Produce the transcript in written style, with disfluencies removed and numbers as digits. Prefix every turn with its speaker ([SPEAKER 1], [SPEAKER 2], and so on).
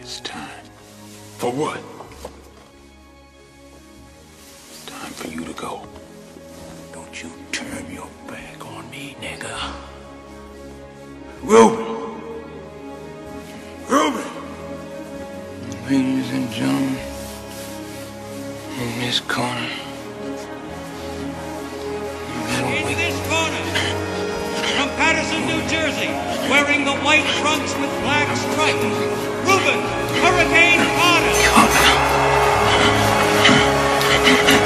[SPEAKER 1] It's time. For what? It's time for you to go. Don't you turn your back on me, nigga. Ruben! Ruben! Ladies and gentlemen, in this corner,
[SPEAKER 2] into this corner, from Patterson, New Jersey, wearing the white trunks with black stripes, Ruben Hurricane Carter.